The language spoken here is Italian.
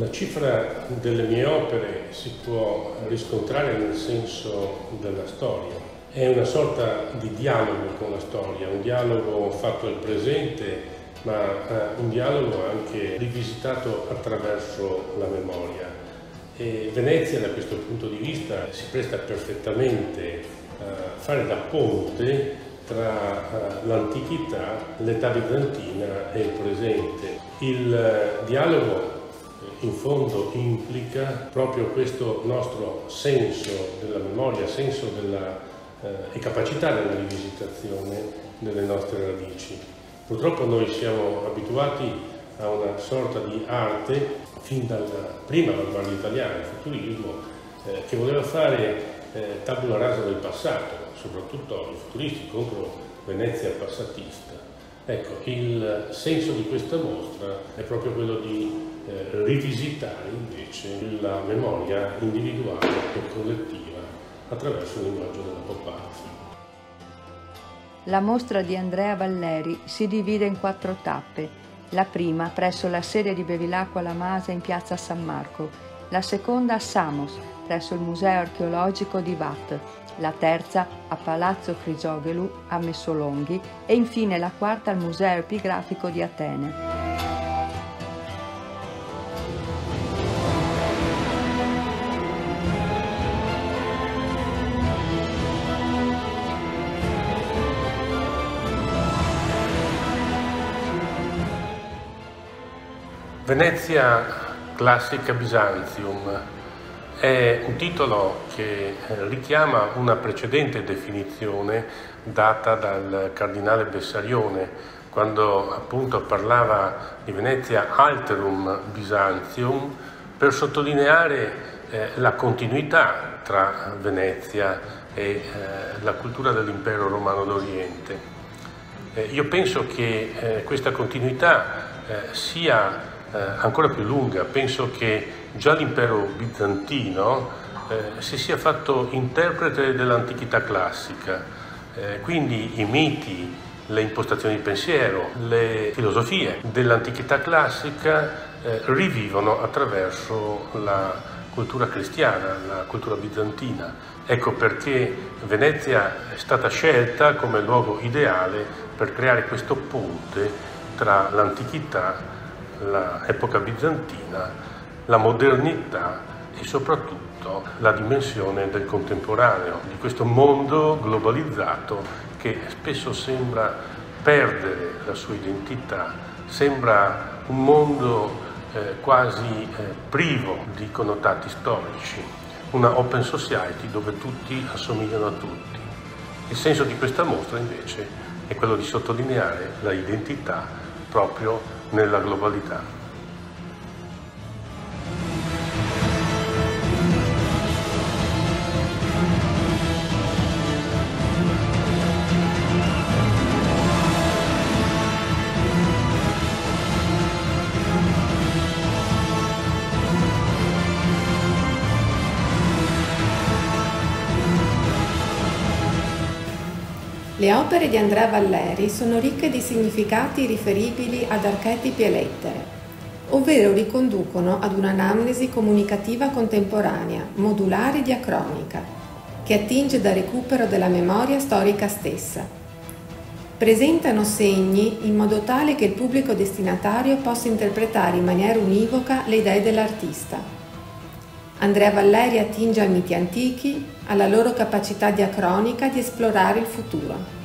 La cifra delle mie opere si può riscontrare nel senso della storia. È una sorta di dialogo con la storia, un dialogo fatto al presente, ma un dialogo anche rivisitato attraverso la memoria. E Venezia, da questo punto di vista, si presta perfettamente a fare da ponte tra l'antichità, l'età bizantina e il presente. Il dialogo in fondo implica proprio questo nostro senso della memoria, senso e capacità della rivisitazione delle nostre radici. Purtroppo noi siamo abituati a una sorta di arte, fin dalla prima avanguardia italiana, il futurismo, che voleva fare tabula rasa del passato, soprattutto i futuristi contro Venezia passatista. Ecco, il senso di questa mostra è proprio quello di rivisitare invece la memoria individuale e collettiva attraverso il linguaggio della pop art. La mostra di Andrea Valleri si divide in 4 tappe. La prima presso la sede di Bevilacqua La Masa in piazza San Marco, la seconda a Samos presso il Museo Archeologico di Vat, la terza a Palazzo Crisoghelu a Messolonghi e infine la quarta al Museo Epigrafico di Atene. Venezia Classica Byzantium è un titolo che richiama una precedente definizione data dal cardinale Bessarione, quando appunto parlava di Venezia Alterum Byzantium, per sottolineare la continuità tra Venezia e la cultura dell'impero romano d'Oriente. Io penso che questa continuità sia ancora più lunga. Penso che già l'impero bizantino si sia fatto interprete dell'antichità classica, quindi i miti, le impostazioni di pensiero, le filosofie dell'antichità classica rivivono attraverso la cultura cristiana, la cultura bizantina. Ecco perché Venezia è stata scelta come luogo ideale per creare questo ponte tra l'antichità, l'epoca bizantina, la modernità e soprattutto la dimensione del contemporaneo, di questo mondo globalizzato che spesso sembra perdere la sua identità, sembra un mondo quasi privo di connotati storici, una open society dove tutti assomigliano a tutti. Il senso di questa mostra invece è quello di sottolineare la identità proprio nella globalità. Le opere di Andrea Valleri sono ricche di significati riferibili ad archetipi e lettere, ovvero riconducono ad un'anamnesi comunicativa contemporanea, modulare e diacronica, che attinge dal recupero della memoria storica stessa. Presentano segni in modo tale che il pubblico destinatario possa interpretare in maniera univoca le idee dell'artista. Andrea Valleri attinge ai miti antichi, alla loro capacità diacronica di esplorare il futuro.